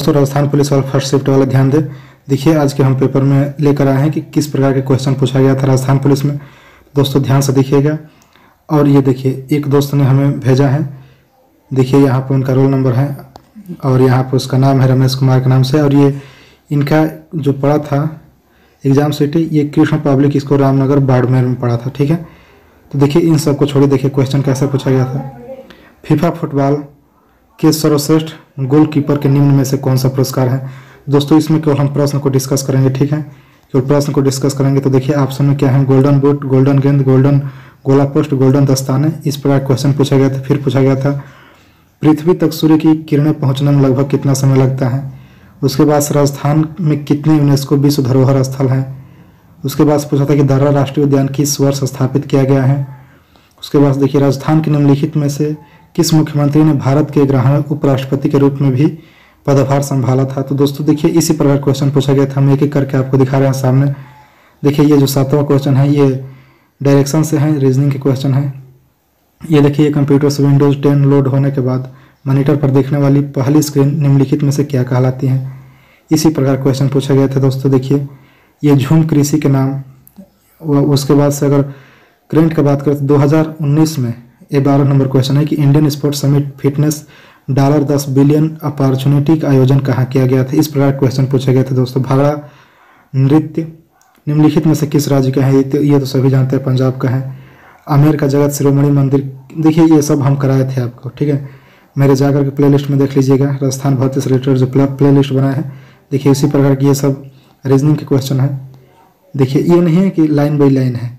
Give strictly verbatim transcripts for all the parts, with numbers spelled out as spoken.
दोस्तों राजस्थान पुलिस वाला first shift वाला ध्यान दे। देखिए आज के हम पेपर में लेकर आए हैं कि किस प्रकार के क्वेश्चन पूछा गया था राजस्थान पुलिस में। दोस्तों ध्यान से देखिएगा। और ये देखिए एक दोस्त ने हमें भेजा है, देखिए यहाँ पर उनका रोल नंबर है और यहाँ पर उसका नाम है रमेश कुमार के नाम से। और ये इनका जो पढ़ा था एग्जाम सिटी, ये कृष्ण पब्लिक स्कूल रामनगर बाड़मेर में पढ़ा था। ठीक है, तो देखिए इन सब को छोड़िए, देखिए क्वेश्चन कैसे पूछा गया था। फीफा फुटबॉल के सर्वश्रेष्ठ गोलकीपर के निम्न में से कौन सा पुरस्कार है। दोस्तों इसमें केवल हम प्रश्न को डिस्कस करेंगे। ठीक है, केवल प्रश्न को डिस्कस करेंगे। तो देखिए ऑप्शन में क्या है, गोल्डन बूट, गोल्डन गेंद, गोल्डन गोला पोस्ट, गोल्डन दस्ताने। इस प्रकार क्वेश्चन पूछा गया था। फिर पूछा गया था पृथ्वी तक सूर्य की किरणें पहुंचने में लगभग कितना समय लगता है। उसके बाद राजस्थान में कितने यूनेस्को विश्व धरोहर स्थल हैं। उसके बाद पूछा था कि दर्रा राष्ट्रीय उद्यान किस वर्ष स्थापित किया गया है। उसके बाद देखिए राजस्थान के निम्नलिखित में से किस मुख्यमंत्री ने भारत के ग्यारहवें उपराष्ट्रपति के रूप में भी पदभार संभाला था। तो दोस्तों देखिए इसी प्रकार क्वेश्चन पूछा गया था। हम एक एक करके आपको दिखा रहे हैं सामने। देखिए ये जो सातवां क्वेश्चन है ये डायरेक्शन से है, रीजनिंग के क्वेश्चन है। ये देखिए कंप्यूटर से विंडोज टेन लोड होने के बाद मॉनिटर पर देखने वाली पहली स्क्रीन निम्नलिखित में से क्या कहलाती है। इसी प्रकार क्वेश्चन पूछा गया था। दोस्तों देखिए ये झूम कृषि के नाम। उसके बाद से अगर करंट की बात करें तो दो हज़ार उन्नीस में ये बारह नंबर क्वेश्चन है कि Indian sports summit fitness dollar दस बिलियन अपॉर्चुनिटी का आयोजन कहाँ किया गया था। इस प्रकार क्वेश्चन पूछा गया था। दोस्तों भांगड़ा नृत्य निम्नलिखित में से किस राज्य का है। ये तो, ये तो सभी जानते हैं पंजाब का है। आमेर का जगत शिरोमणि मंदिर, देखिए ये सब हम कराए थे आपको। ठीक है, मेरे जाकर के प्लेलिस्ट में देख लीजिएगा, राजस्थान भर्ती से रिलेटेड जो प्ले लिस्ट बनाया है। देखिए इसी प्रकार की ये सब रीजनिंग के क्वेश्चन है। देखिए ये नहीं है कि लाइन बाई लाइन है,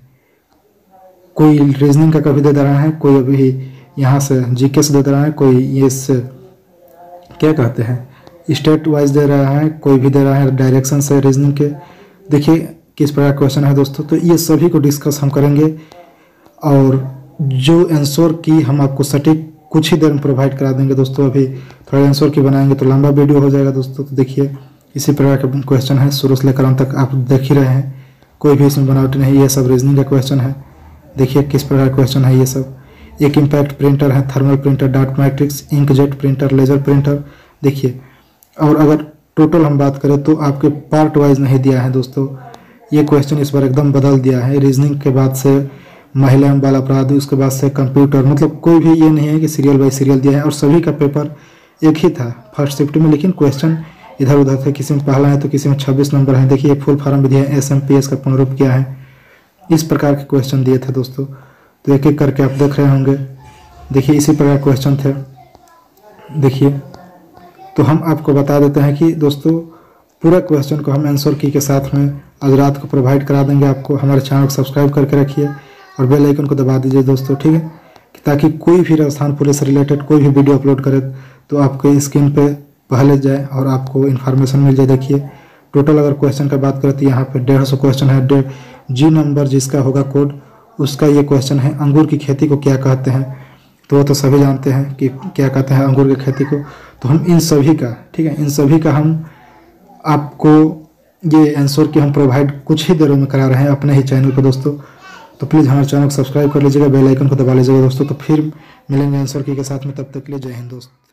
कोई रीजनिंग का कभी दे दे रहा है, कोई अभी यहाँ से जीके से दे दे रहा है, कोई ये से क्या कहते हैं स्टेट वाइज दे रहा है, कोई भी दे रहा है डायरेक्शन से रीजनिंग के। देखिए किस प्रकार क्वेश्चन है दोस्तों। तो ये सभी को डिस्कस हम करेंगे और जो आंसर की हम आपको सटीक कुछ ही देर में प्रोवाइड करा देंगे। दोस्तों अभी थोड़ा आंसर की बनाएंगे तो लंबा वीडियो हो जाएगा दोस्तों। तो देखिए इसी प्रकार के क्वेश्चन है, शुरू से लेकर अंत तक आप देख ही रहे हैं, कोई भी इसमें बनावट नहीं। ये सब रीजनिंग का क्वेश्चन है। देखिए किस प्रकार क्वेश्चन है ये सब। एक इम्पैक्ट प्रिंटर है, thermal printer, dot matrix, inkjet printer, laser printer. देखिए और अगर टोटल हम बात करें तो आपके पार्ट वाइज नहीं दिया है दोस्तों। ये क्वेश्चन इस बार एकदम बदल दिया है। रीजनिंग के बाद से महिला एवं बाल अपराध, उसके बाद से कंप्यूटर, मतलब कोई भी ये नहीं है कि सीरियल बाई सीरियल दिया है। और सभी का पेपर एक ही था फर्स्ट शिफ्ट में, लेकिन क्वेश्चन इधर उधर थे, किसी में पहला है तो किसी में छब्बीस नंबर है। देखिए फुल फॉर्म भी दिया है, एस एम पी एस का पुनरूप किया है। इस प्रकार के क्वेश्चन दिए थे दोस्तों। तो एक एक करके आप देख रहे होंगे। देखिए इसी प्रकार क्वेश्चन थे। देखिए तो हम आपको बता देते हैं कि दोस्तों पूरा क्वेश्चन को हम आंसर की के साथ में आज रात को प्रोवाइड करा देंगे आपको। हमारे चैनल को सब्सक्राइब करके रखिए और बेल आइकन को दबा दीजिए दोस्तों। ठीक है, ताकि कोई भी राजस्थान पुलिस से रिलेटेड कोई भी वीडियो अपलोड करे तो आपके स्क्रीन पे पहले जाए और आपको इन्फॉर्मेशन मिल जाए। देखिए टोटल अगर क्वेश्चन का बात करें तो यहाँ पे डेढ़ सौ क्वेश्चन है। डेढ़ जी नंबर जिसका होगा कोड उसका ये क्वेश्चन है। अंगूर की खेती को क्या कहते हैं, तो वो तो सभी जानते हैं कि क्या कहते हैं अंगूर की खेती को। तो हम इन सभी का, ठीक है, इन सभी का हम आपको ये आंसर की हम प्रोवाइड कुछ ही देरों में करा रहे हैं अपने ही चैनल पर दोस्तों। तो प्लीज़ हमारे चैनल को सब्सक्राइब कर लीजिएगा, बेल आइकन को दबा लीजिएगा दोस्तों। तो फिर मिलेंगे आंसर की के साथ में, तब तक के लिए जय हिंद दोस्तों।